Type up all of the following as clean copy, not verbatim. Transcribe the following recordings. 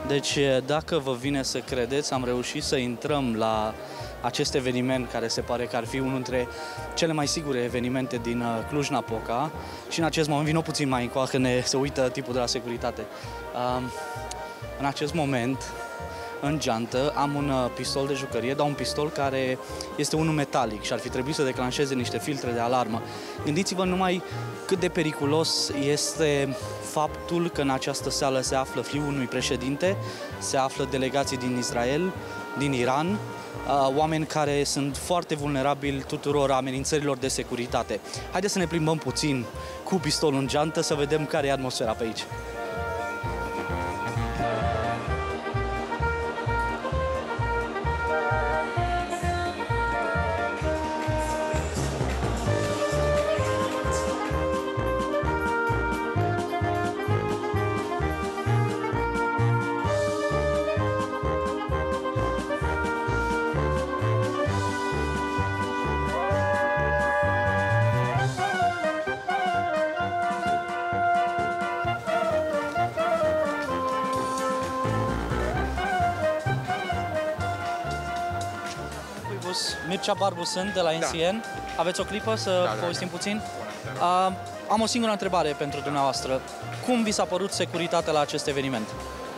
Deci, dacă vă vine să credeți, am reușit să intrăm la acest eveniment, care se pare că ar fi unul dintre cele mai sigure evenimente din Cluj-Napoca. Și în acest moment, vino puțin mai încoace, că se uită tipul de la securitate. În acest moment, în geantă, am un pistol de jucărie, dar un pistol care este unul metalic și ar fi trebuit să declanșeze niște filtre de alarmă. Gândiți-vă numai cât de periculos este faptul că în această sală se află fiul unui președinte, se află delegații din Israel, din Iran, oameni care sunt foarte vulnerabili tuturor amenințărilor de securitate. Haideți să ne plimbăm puțin cu pistolul în geantă să vedem care e atmosfera pe aici. Mircea Barbu sunt de la NCN. Da. Aveți o clipă să povestim puțin? Am o singură întrebare pentru dumneavoastră. Cum vi s-a părut securitatea la acest eveniment?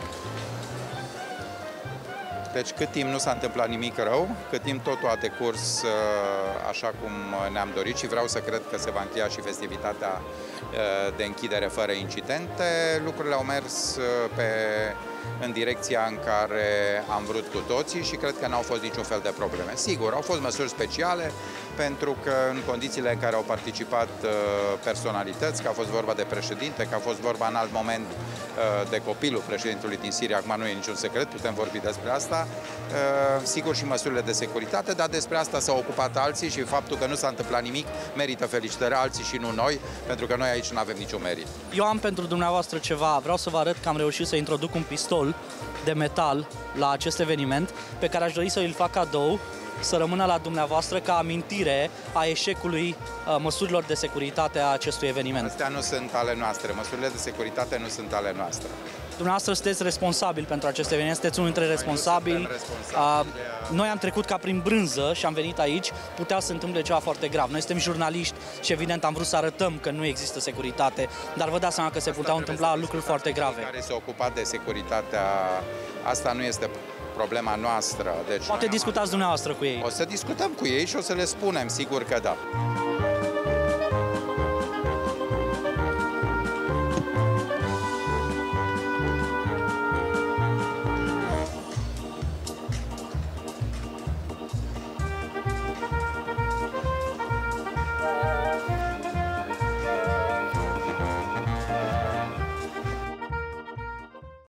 Deci cât timp nu s-a întâmplat nimic rău, cât timp totul a decurs așa cum ne-am dorit și vreau să cred că se va încheia și festivitatea de închidere fără incidente, lucrurile au mers în direcția în care am vrut cu toții și cred că n-au fost niciun fel de probleme. Sigur, au fost măsuri speciale, pentru că în condițiile în care au participat personalități, că a fost vorba de președinte, că a fost vorba în alt moment de copilul președintelui din Siria, acum nu e niciun secret, putem vorbi despre asta, sigur și măsurile de securitate, dar despre asta s-au ocupat alții și faptul că nu s-a întâmplat nimic merită felicitări, alții și nu noi, pentru că noi aici nu avem niciun merit. Eu am pentru dumneavoastră ceva, vreau să vă arăt că am reușit să introduc un pistol de metal la acest eveniment, pe care aș dori să îl fac cadou, să rămână la dumneavoastră ca amintire a eșecului măsurilor de securitate a acestui eveniment. Astea nu sunt ale noastre, măsurile de securitate nu sunt ale noastre. Dumneavoastră sunteți responsabil pentru acest eveniment, sunteți unul dintre responsabili. Noi am trecut ca prin brânză și am venit aici, putea să se întâmple ceva foarte grav. Noi suntem jurnaliști și evident am vrut să arătăm că nu există securitate, dar vă dați seama că se puteau întâmpla lucruri foarte grave. Care se ocupa de securitatea, asta nu este problema noastră. Deci poate discutați dumneavoastră cu ei. O să discutăm cu ei și o să le spunem, sigur că da.